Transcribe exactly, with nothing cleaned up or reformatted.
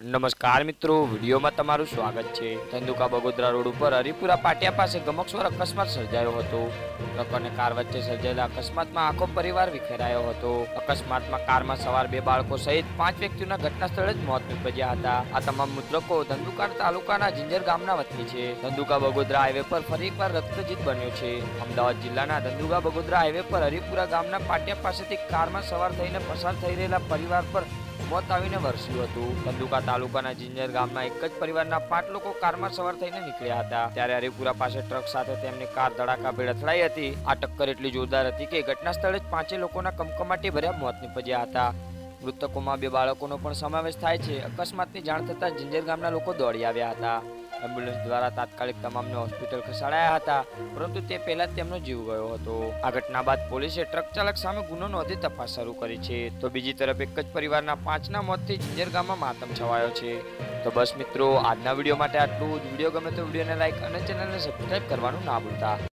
નમસ્કાર મિત્રો, વિડીયોમાં તમારું સ્વાગત છે। ધંધુકા બગોદરા રોડ ઉપર હરિપુરા પાટિયા પાસે ગમકસ્વર અકસ્માત સર્જાયો હતો। ટ્રક અને કાર વચ્ચે સર્જાયેલા અકસ્માતમાં આખો પરિવાર વિખેરાયો હતો। અકસ્માતમાં કારમાં સવાર બે બાળકો સહિત પાંચ વ્યક્તિઓના ઘટના સ્થળે જ મોત નીપજ્યા હતા। આ તમામ મૃતકો ધંધુકા તાલુકાના જિંજર ગામના વતની છે। ધંધુકા બગોદરા હાઈવે પર ફરી એકવાર રક્તજીત બન્યો છે। અમદાવાદ જિલ્લાના ધંધુકા બગોદરા હાઈવે પર હરિપુરા ગામના પાટિયા પાસેથી કારમાં સવાર થઈને પસાર થઈ રહેલા પરિવાર પર મોત આવીને વરસ્યું હતું। ધંધુકા તાલુકાના જિંજર ગામના એક જ પરિવારના પાંચ લોકો કારમાં સવાર થઈને નીકળ્યા હતા, ત્યારે હરિપુરા પાસે ટ્રક સાથે તેમની કાર ધડાકાભેર અથડાઈ હતી। આ ટક્કર એટલી જોરદાર હતી કે ઘટના સ્થળે જ પાંચે લોકોના કમકમાટી ભર્યા મોત નીપજ્યા હતા। મૃતકોમાં બે બાળકોનો પણ સમાવેશ થાય છે। અકસ્માતની જાણ થતાં જિંજર ગામના લોકો દોડી આવ્યા હતા। એમ્બ્યુલન્સ દ્વારા તાત્કાલિક તમામને હોસ્પિટલ ખસેડાયા હતા, પરંતુ તે પહેલા જ તેમનો જીવ ગયો હતો। આ ઘટના બાદ પોલીસે ટ્રક ચાલક સામે ગુનો નોંધી તપાસ શરૂ કરી છે। તો બીજી તરફ એક જ પરિવારના પાંચના મોતથી જિંજર ગામમાં માતમ છવાયો છે। તો બસ મિત્રો, આજના વિડીયો માટે આટલું જ। વિડીયો ગમે તો વિડીયોને લાઈક અને ચેનલને સબસ્ક્રાઇબ કરવાનું ના ભૂલતા।